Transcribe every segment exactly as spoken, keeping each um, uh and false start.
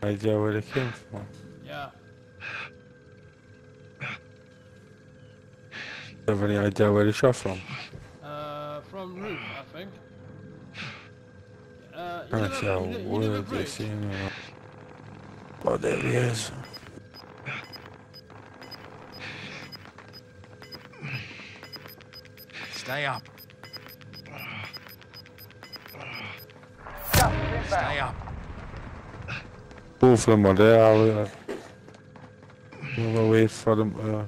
idea where they came from? Yeah. Do you have any idea where they shot from? Uh, from roof, I think. Uh, you I live can't up, tell you, li- you where live up they roof? see him. Oh, there he is. Stay up. Gas is Stay inbound. up. Both of them are there. I'll, uh, we'll wait for them. Uh,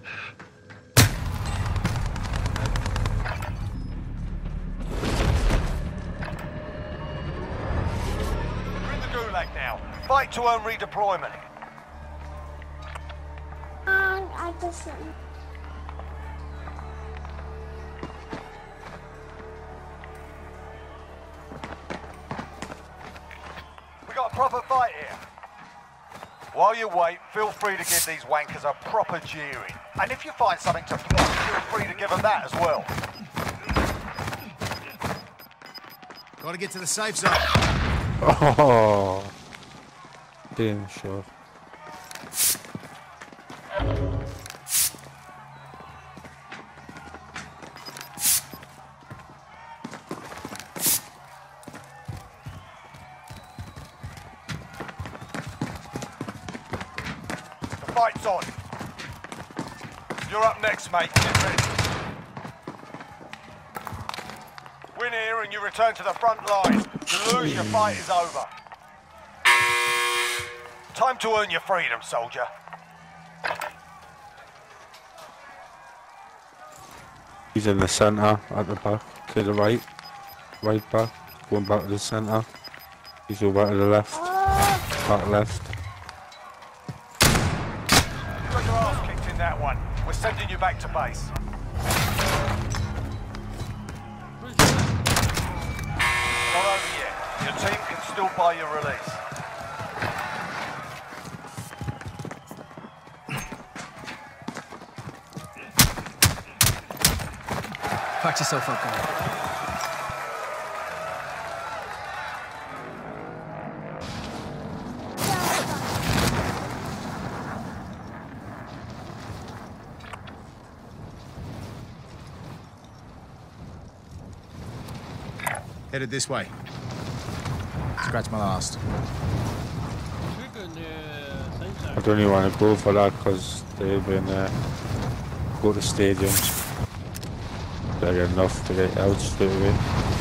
You're in the gulag now. Fight to earn redeployment. Um, I just We got a proper fight here. While you wait, feel free to give these wankers a proper jeering. And if you find something to flog, feel free to give them that as well. Gotta get to the safe zone. oh, damn sure. The fight's on. You're up next, mate. Get ready. Win here and you return to the front line. You lose, your fight is over. Time to earn your freedom, soldier. He's in the centre at the back, to the right, right back, going back to the centre. He's going back to the left, back left. You got your ass kicked in that one. We're sending you back to base. Not over yet. Your team can still buy your release. Patch yourself up, guy. Headed this way. Scratch my last. Should go near safe zone. I don't even want to go for that because they've been uh, go to stadiums. I get enough to get out straight away.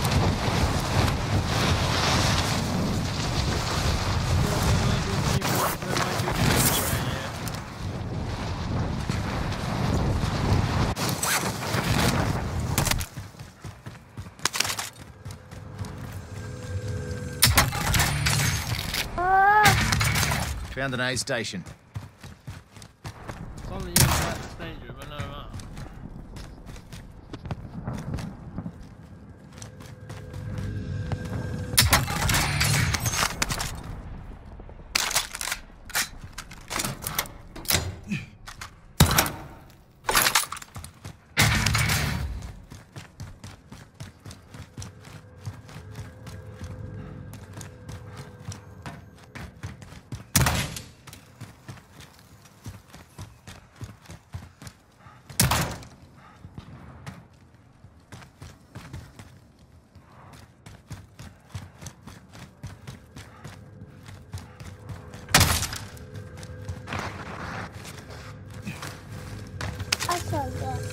Found an aid station. It's on the inside of the stadium, I know that. I saw that.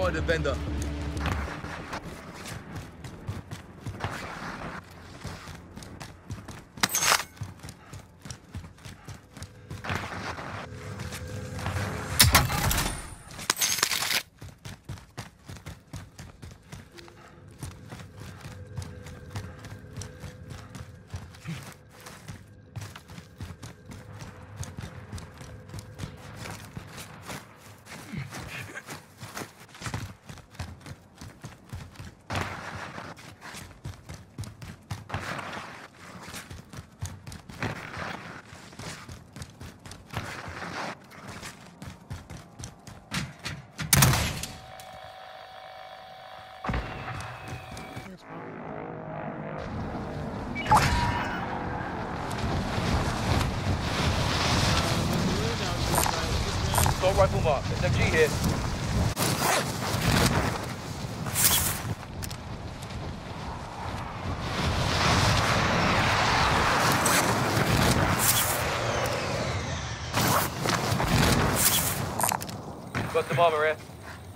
spotted a vendor. Assault rifle mark. S M G here. Got some armor here.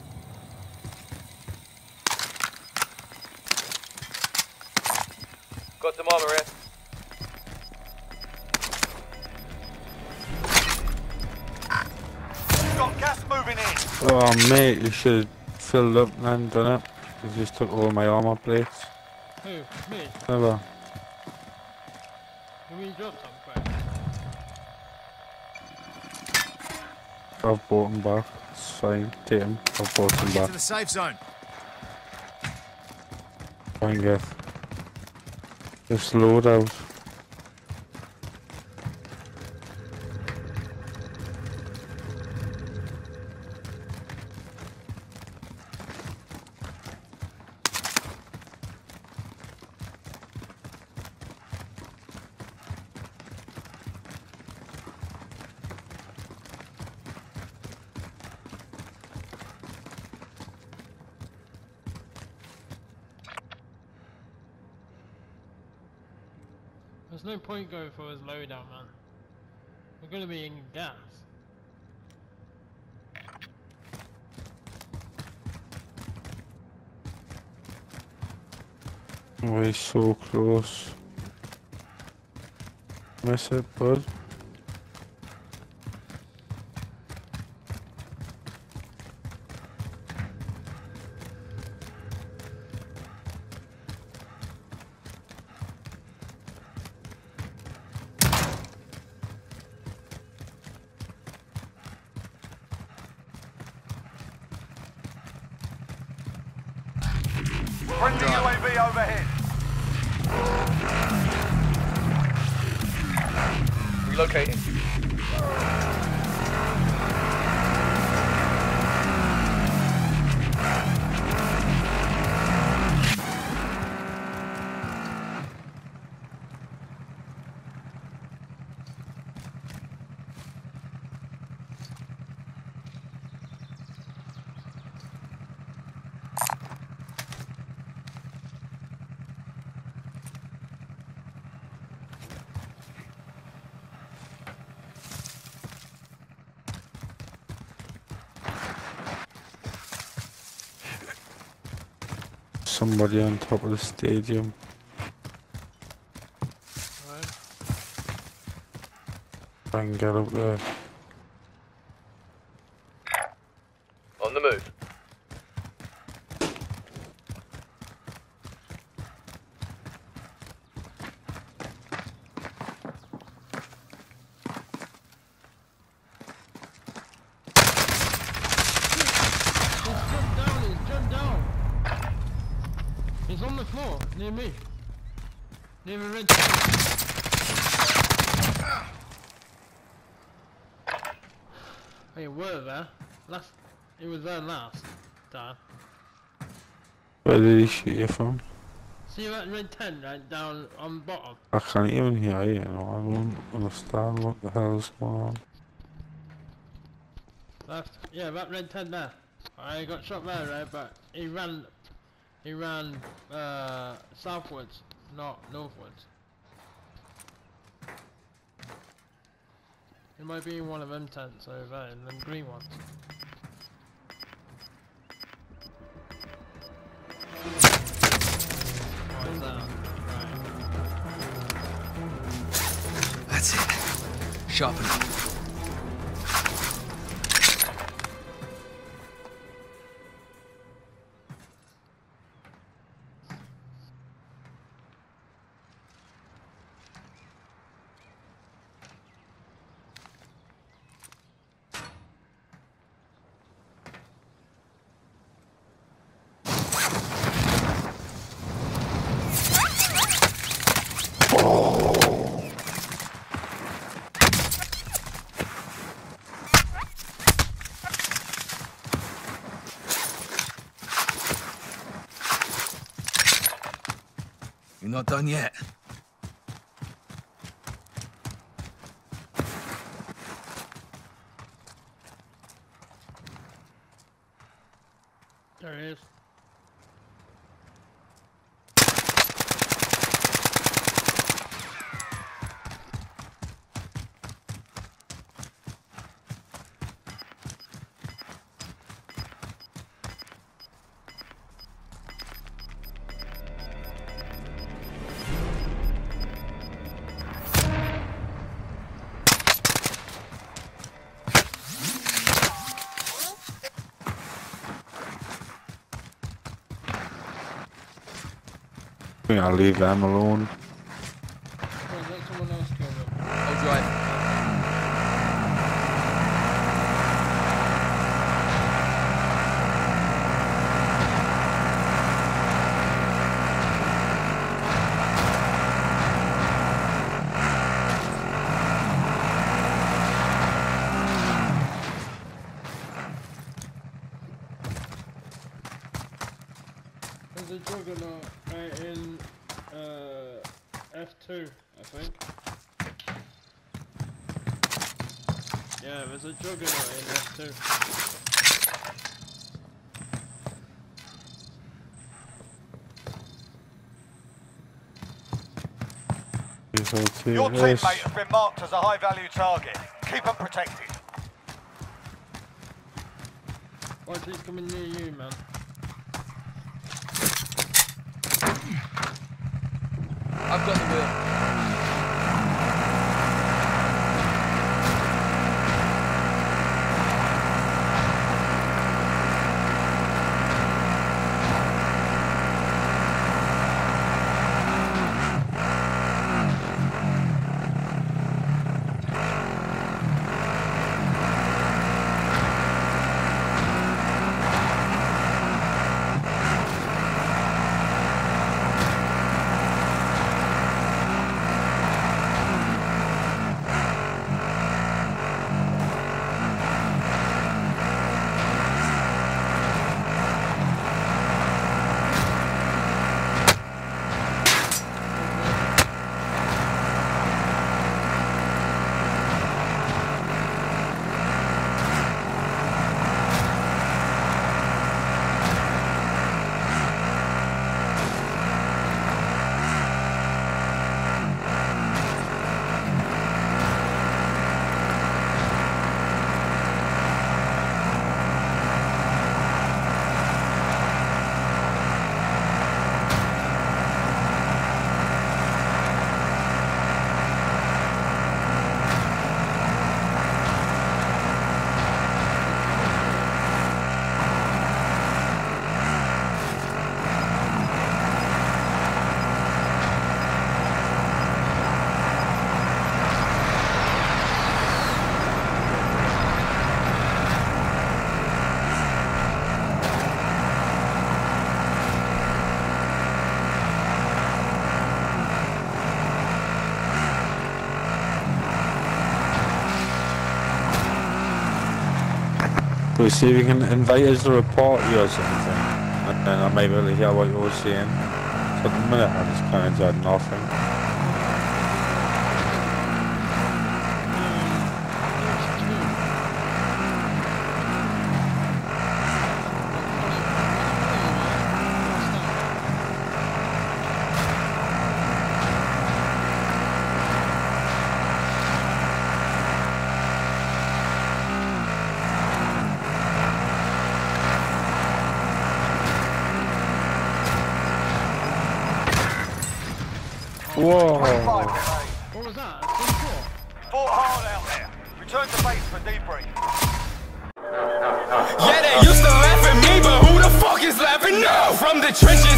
Got some armor here. Got gas moving in. Oh mate, you should have filled up and then done it. You just took all my armor plates. Who? Me? Never. You mean drop some quick? I've bought them back. It's fine. Take them. I've bought them Get back. to the safe zone. Try and get this load out. There's no point going for his loadout, man. We're gonna be in gas. We're so close. Miss it, bud. Friendly U A V overhead. Relocating. Somebody on top of the stadium. Right. Try and get up there. On the move. He's jumped down, he's jumped down. He's on the floor, near me. Near the red tent. Hey, you were there. Last, he was there last time. Where did he shoot you from? See that red tent right down on bottom? I can't even hear you, you know. I don't understand what the hell's going on. Left, yeah, that red tent there. I got shot there, right? But he ran, he ran uh, southwards, not northwards. It might be in one of them tents over there, in them green ones. Sharpen it. You're not done yet. There he is. I think I'll leave them alone. Oh, let someone else kill them. I'll drive. There's a juggernaut right in uh, F two, I think. Yeah, there's a juggernaut in F two. Your teammate has been marked as a high-value target. Keep them protected. Watch, he's coming near you, man. I've got the wheel. We'll see if we can invite us to report you or something, and then I may be able to hear what you're saying. So at the minute I just kind of heard nothing. What Whoa! was that? A C four? fought hard out there. Return to base for debrief. Yeah, they used to laugh at me, but who the fuck is laughing now? From the trenches